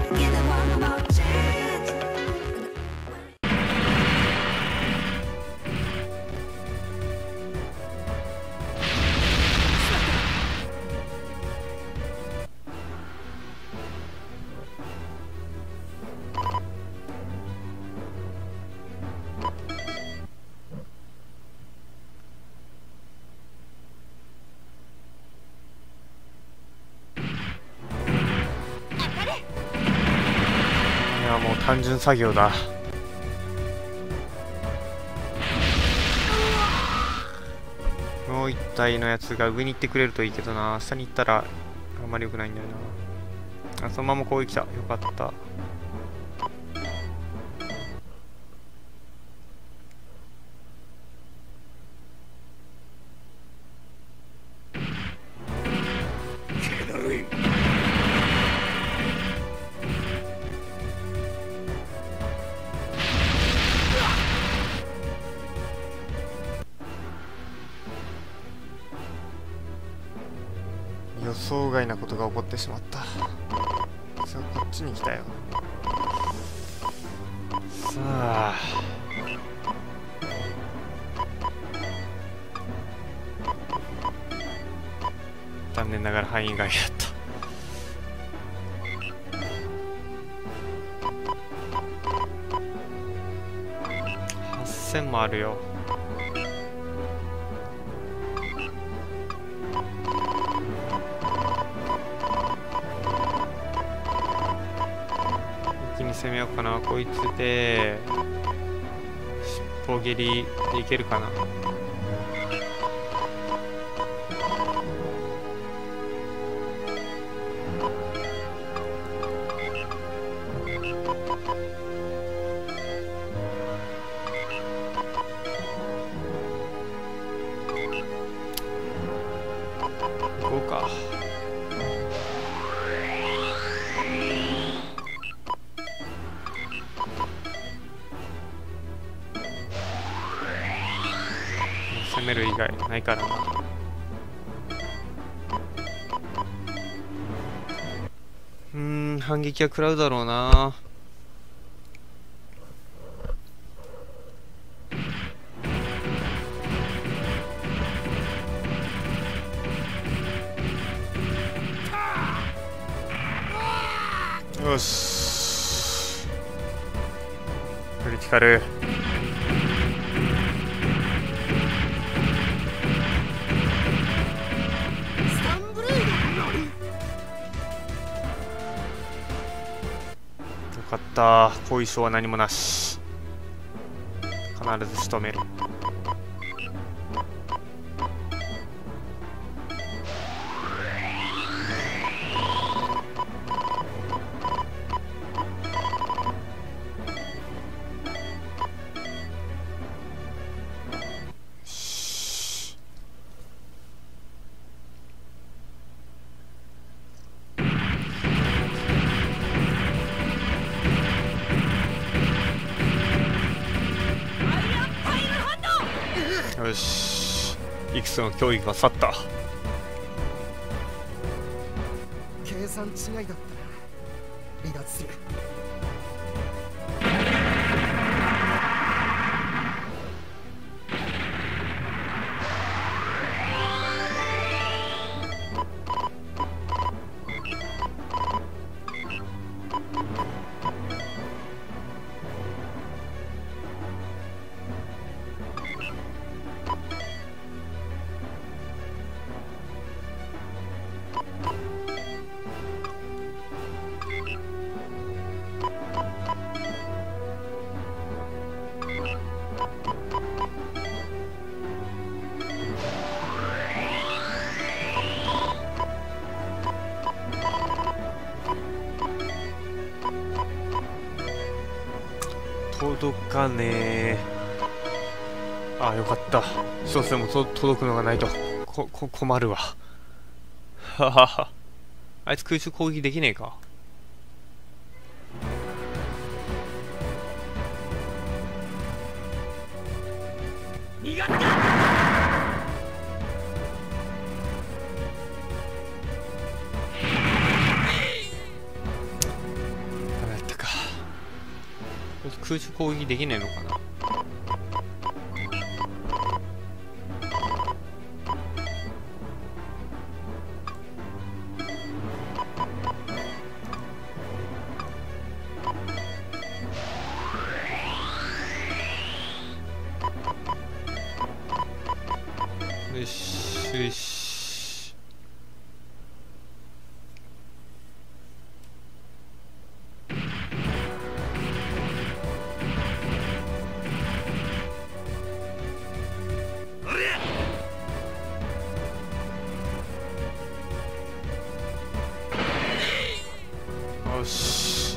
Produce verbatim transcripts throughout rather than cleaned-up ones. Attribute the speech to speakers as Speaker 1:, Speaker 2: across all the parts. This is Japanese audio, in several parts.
Speaker 1: もう単純作業だ。もう一体のやつが上に行ってくれるといいけどな。下に行ったらあんまり良くないんだよな。あ、そのまま攻撃来た。よかった。予想外なことが起こってしまった。さあこっちに来たよ。さあ残念ながら範囲外だった。はっせんもあるよ。攻めようかな。こいつで尻尾蹴りでいけるかな。行こうか。攻める以外ないからな。うーん、反撃は食らうだろうな。よし、クリティカル。よかった。後遺症は何もなし。必ず仕留める。よし、いくつの脅威が去った。
Speaker 2: 計算違いだったら離脱する。届かねえ。ああ、よかった。一つでもと届くのがないとここ困るわ。ははは。あいつ空中攻撃できねえか。苦手だ。
Speaker 1: 空中攻撃できないのかな。よしよし。よし。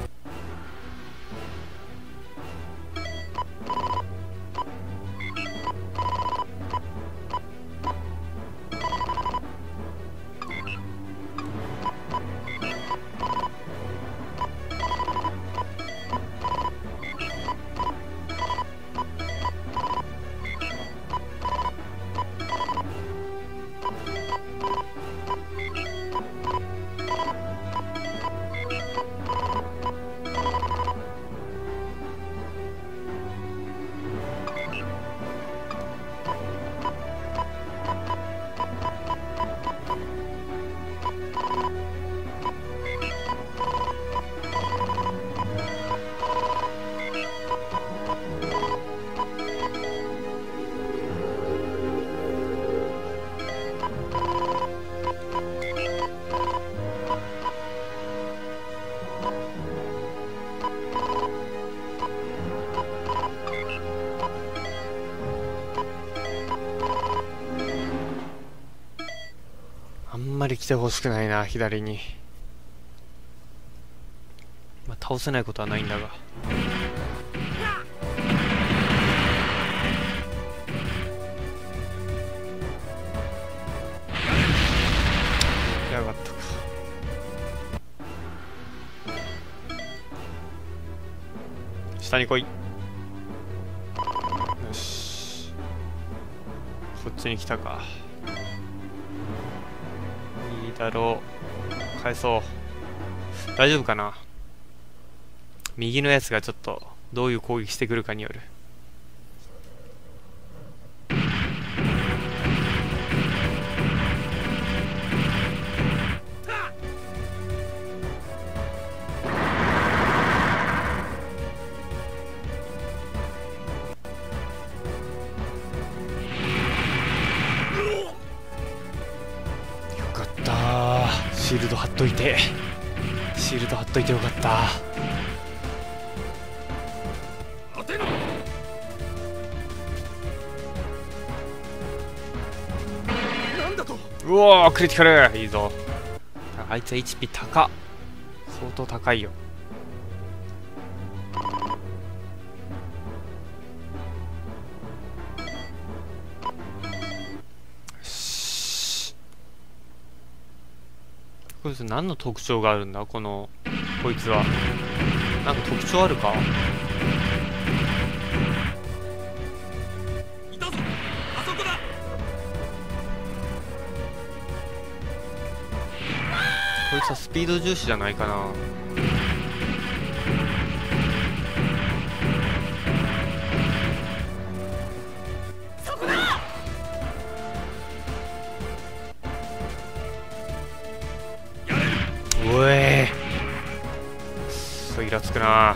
Speaker 1: あんまり来てほしくないな、左に。まあ、倒せないことはないんだが。やがったか。下に来い。よし。こっちに来たか。いいだろう。返そう。大丈夫かな。右のやつがちょっとどういう攻撃してくるかによる。シールド貼っといてシールド貼っといてよかった。うおークリティカルいいぞ。あいつ エイチピー 高っ、相当高いよ。こいつ何の特徴があるんだ、このこいつは。なんか特徴あるか。いたぞ、あそこだ。こいつはスピード重視じゃないかな。おえー、そうイラつくな。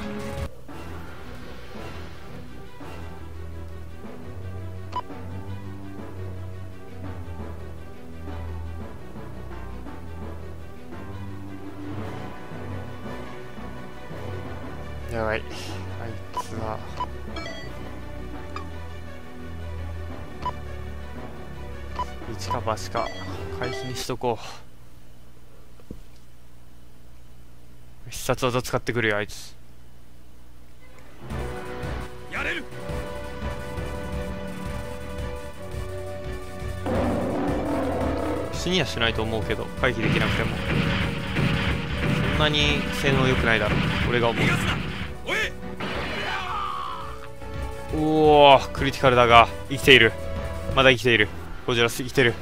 Speaker 1: やばい、あいつは一か八か回避にしとこう。必殺技使ってくるよあいつ。やれる。死にはしないと思うけど回避できなくてもそんなに性能良くないだろう俺が思う。おおクリティカルだが生きている。まだ生きている。ゴジラス生きてる。